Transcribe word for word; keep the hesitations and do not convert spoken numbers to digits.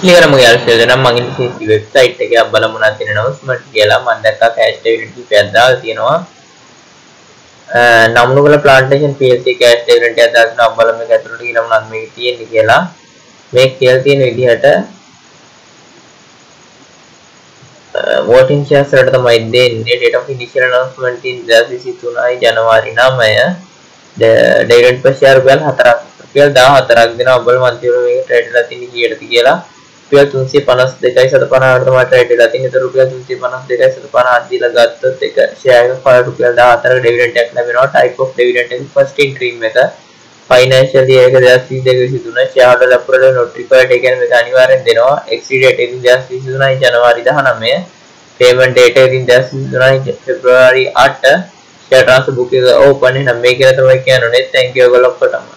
clear මගේ අල්ෂේ දෙනම් මගේ ඉන්සිසි website එකේ අපි බලමු නැත් තියෙන announcement කියලා මම දැක්කා cash dividend කීපයක් දාලා තියෙනවා නම්නුගල plantation P L C cash dividend එකක් දාලා අපි බලමු මේක ඇතුළට ගිහලා මොනවද මේක තියෙන්නේ කියලා මේක කියලා තියෙන විදිහට voting shares වලට තමයි දෙන්නේ date of initial announcement in twenty-three ජනවාරි nine dividend per share රුපියල් හතරක් රුපියල් දාහතරක් දෙනවා ඔබලා මන්තිවරු මේක ට්‍රේඩ් වෙලා තියෙන්නේ කීයටද කියලා රුපියල් තුන්සිය පනස් දෙකයි සත පනහකට තමයි ට්‍රේඩ් වෙලා තියෙන්නේ ඒතර රුපියල් තුන්සිය පනස් දෙකයි සත පනහක් දීලා ගත්තොත් එක ෂෙයාර් එකක පළ රුපියල් දාහතරක ඩිවිඩන්ඩ් එකක් ලැබෙනවා type of dividend එක first interim එක financial year එක twenty twenty-two shareholder approval not required ඒ කියන්නේ මේක අනිවාර්යෙන් දෙනවා exit date එක twenty twenty-two ජනවාරි nineteen payment date එක twenty twenty-two February eight share transfer book එක open වෙන මේක තමයි කියන්නේ thank you ඔයගොල්ලෝ ඔක්කොටම